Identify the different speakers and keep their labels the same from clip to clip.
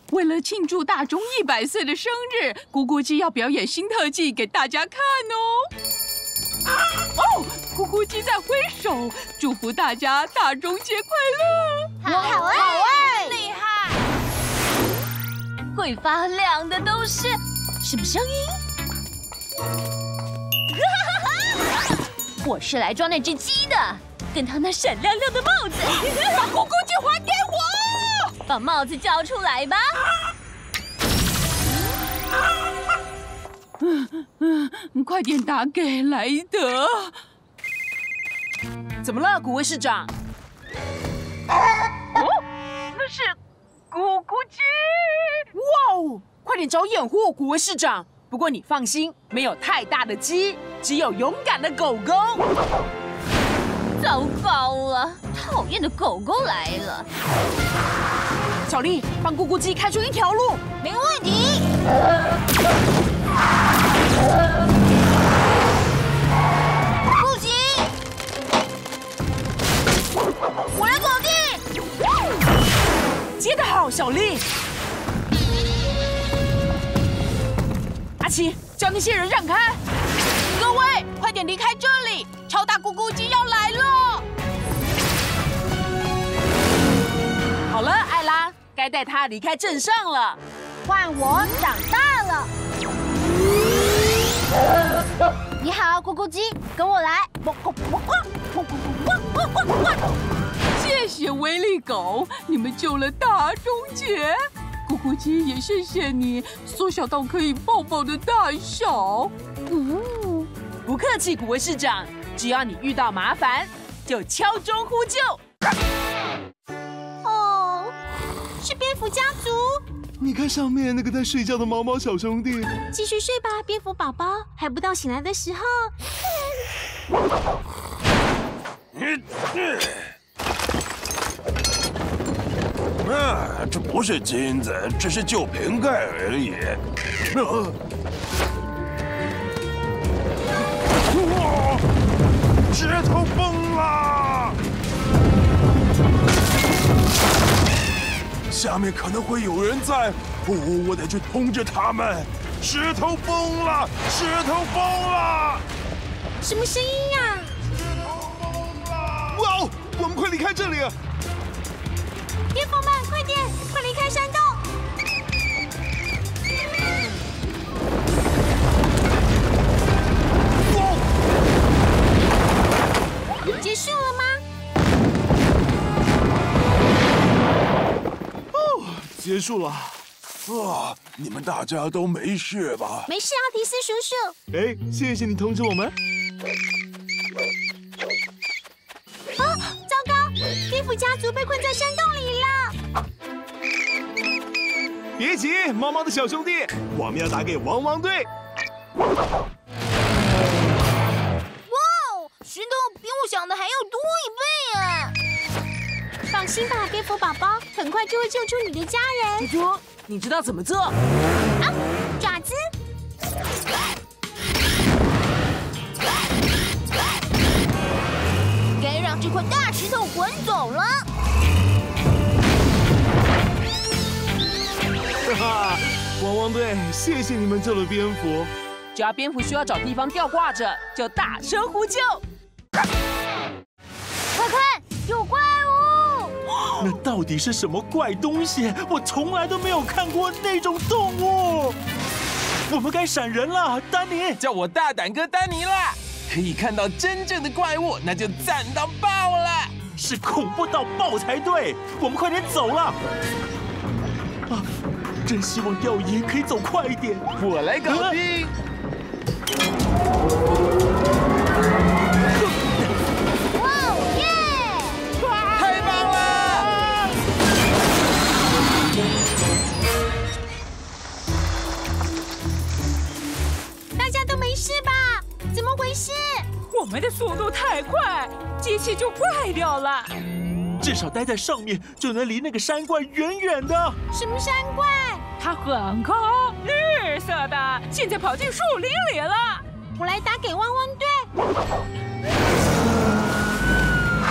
Speaker 1: 为了庆祝大钟100岁的生日，咕咕鸡要表演新特技给大家看哦。哦，咕咕鸡在挥手，祝福大家大钟节快乐！
Speaker 2: 好哎，厉害！
Speaker 3: 会发亮的都是什么声音？我是来抓那只鸡的，跟它那闪亮亮的帽子。
Speaker 1: 把咕咕鸡还给我！
Speaker 3: 把帽子交出来吧！
Speaker 1: 快点打给莱德！
Speaker 4: 怎么了，古威市长？
Speaker 1: 哦，那是咕咕鸡！
Speaker 4: 哇哦，快点找掩护，古威市长！不过你放心，没有太大的鸡，只有勇敢的狗狗。
Speaker 3: 糟糕了，讨厌的狗狗来了！
Speaker 4: 小丽，帮咕咕鸡开出一条路。
Speaker 2: 没问题。不行，我来搞定。
Speaker 4: 接得好，小丽。阿奇，叫那些人让开。
Speaker 1: 各位，快点离开这里！超大咕咕鸡要来了！
Speaker 4: 好了，艾拉，该带他离开镇上了。
Speaker 2: 换我长大了。你好，咕咕鸡，跟我来。
Speaker 1: 谢谢威力狗，你们救了大钟节。咕咕鸡也谢谢你，缩小到可以抱抱的大小。
Speaker 4: 不客气，古威市长。只要你遇到麻烦，就敲钟呼救。
Speaker 2: 哦，是蝙蝠家族。
Speaker 5: 你看上面那个在睡觉的毛毛小兄弟。
Speaker 2: 继续睡吧，蝙蝠宝宝，还不到醒来的时候。
Speaker 6: 这不是金子，只是旧瓶盖而已。石头崩了，下面可能会有人在，我得去通知他们。石头崩了，石头崩了！
Speaker 2: 什么声音呀？
Speaker 5: 哇哦，我们快离开这里！
Speaker 2: 蝙蝠们，快点，快离开山洞！结束了吗？
Speaker 5: 结束了。
Speaker 6: 你们大家都没事吧？
Speaker 2: 没事，奥提斯叔叔。
Speaker 5: 哎，谢谢你通知我们。
Speaker 2: 糟糕，蝙蝠家族被困在山洞里了。
Speaker 5: 别急，毛毛的小兄弟，我们要打给汪汪队。
Speaker 2: 石头比我想的还要多1倍啊！放心吧，蝙蝠宝宝，很快就会救出你的家人。
Speaker 4: 猪猪，你知道怎么做？
Speaker 2: 啊，爪子！该让这块大石头滚走了。
Speaker 5: 哈哈，汪汪队，谢谢你们救了蝙蝠。
Speaker 4: 只要蝙蝠需要找地方吊挂着，就大声呼救。
Speaker 2: 快看，有怪物！
Speaker 5: 那到底是什么怪东西？我从来都没有看过那种动物。我们该闪人了，丹尼。
Speaker 7: 叫我大胆哥丹尼啦！可以看到真正的怪物，那就赞到爆了！
Speaker 5: 是恐怖到爆才对，我们快点走了。啊，真希望耀爷可以走快一点。
Speaker 7: 我来搞定。
Speaker 2: 哇哦耶！
Speaker 7: 太棒了！
Speaker 2: 大家都没事吧？怎么回事？
Speaker 1: 我们的速度太快，机器就坏掉了。
Speaker 5: 至少待在上面就能离那个山怪远远的。
Speaker 2: 什么山怪？
Speaker 1: 它很高，绿色的，现在跑进树林里了。
Speaker 2: 我来打给汪汪队。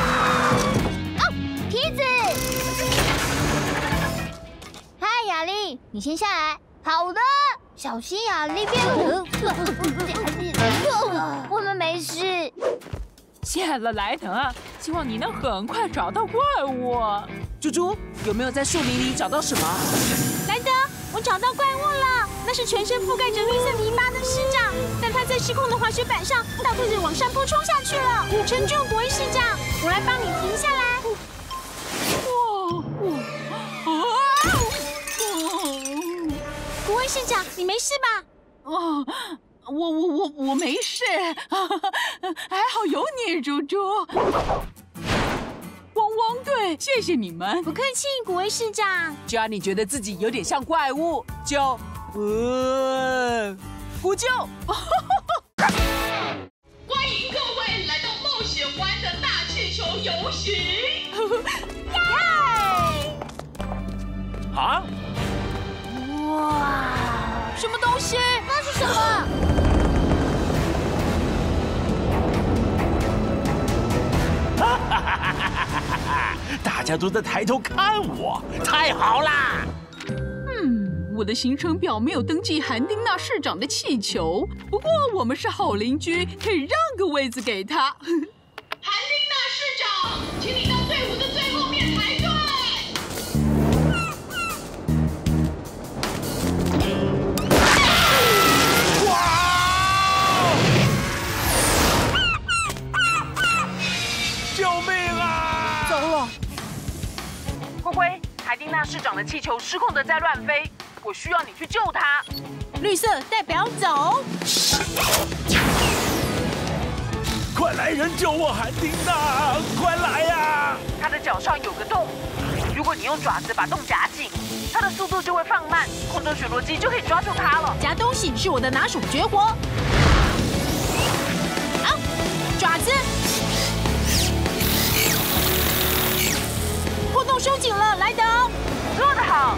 Speaker 2: 哦，皮子！嗨，雅丽， 你先下来。好的，小心呀，那边。我们没事。
Speaker 4: 谢了，莱德，希望你能很快找到怪物。猪猪，有没有在树林里找到什么？
Speaker 2: 莱德，我找到怪物了，那是全身覆盖着绿色泥巴的市长，但他在失控的滑雪板上倒退着往山坡冲下去了。撑住，国威市长，我来帮你停下来。国威市长，你没事吧？
Speaker 1: 哦，我没事，还好有你，猪猪。汪汪队，谢谢你们。
Speaker 2: 不客气，国威市长。
Speaker 4: 只要你觉得自己有点像怪物，就呼救。
Speaker 8: 欢迎各位来到冒险湾的大气球游行。
Speaker 2: 耶！
Speaker 5: 啊！
Speaker 2: 哇，
Speaker 1: 什么东西？
Speaker 2: 那是什么？
Speaker 5: 大家都在抬头看我，太好啦！
Speaker 1: 我的行程表没有登记韩丁娜市长的气球，不过我们是好邻居，可以让个位子给他。
Speaker 8: 韩丁娜市长，请你到队伍的最后面排队。
Speaker 5: 救命啊！
Speaker 4: 糟了！灰灰，海丁娜市长的气球失控的在乱飞，我需要你去救他。
Speaker 2: 绿色代表走。
Speaker 5: 快来人救我，韩丁娜！快来呀！
Speaker 4: 他的脚上有个洞，如果你用爪子把洞夹紧，他的速度就会放慢，空中巡逻机就可以抓住他了。
Speaker 2: 夹东西是我的拿手绝活。啊，爪子！破洞收紧了，莱德。
Speaker 4: 做得好。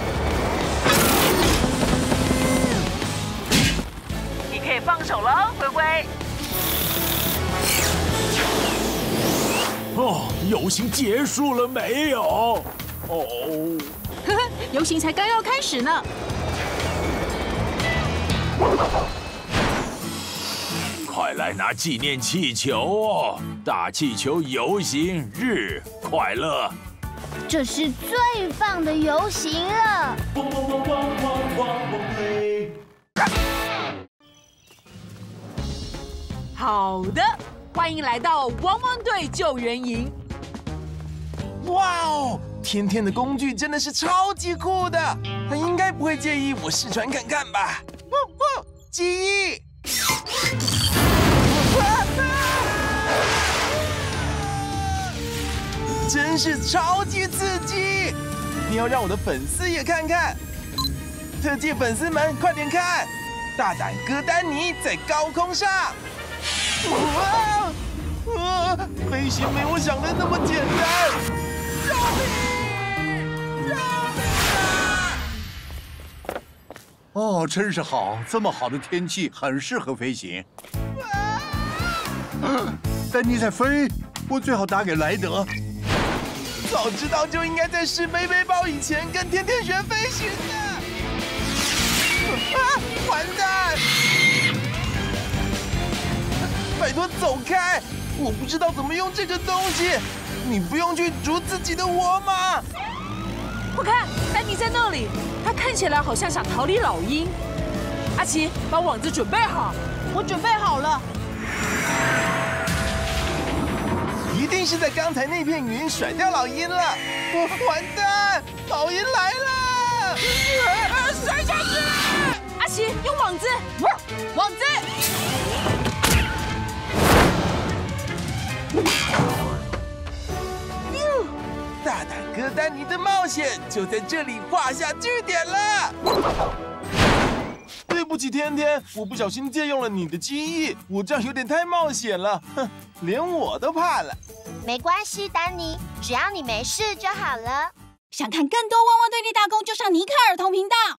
Speaker 4: 你可以放手了，灰灰。
Speaker 5: 哦，游行结束了没有？哦，
Speaker 2: 呵呵，游行才刚要开始呢。
Speaker 5: 快来拿纪念气球哦！大气球游行日快乐！
Speaker 2: 这是最棒的游行了。
Speaker 4: 好的，欢迎来到汪汪队救援营。
Speaker 7: 哇哦，天天的工具真的是超级酷的，他应该不会介意我试穿看看吧？记忆。真是超级刺激！一定要让我的粉丝也看看。特技粉丝们，快点看！大胆哥丹尼在高空上，飞行没我想的那么简单！救命！救命啊！
Speaker 9: 哦，真是好，这么好的天气，很适合飞行。丹尼在飞，我最好打给莱德。
Speaker 7: 早知道就应该在试背背包以前跟天天学飞行的。完蛋！拜托走开！我不知道怎么用这个东西。你不用去逐自己的窝吗？
Speaker 4: 不看，丹尼在那里，他看起来好像想逃离老鹰。阿奇，把网子准备好。
Speaker 2: 我准备好了。
Speaker 7: 一定是在刚才那片云甩掉老鹰了。完蛋，老鹰来了！
Speaker 4: 摔下去！阿奇，用网子，网子。
Speaker 7: 大胆哥丹尼的冒险就在这里画下句点了。对不起，天天，我不小心借用了你的记忆，我这样有点太冒险了，哼，连我都怕了。
Speaker 2: 没关系，丹尼，只要你没事就好了。
Speaker 10: 想看更多汪汪队立大功，就上尼克儿童频道。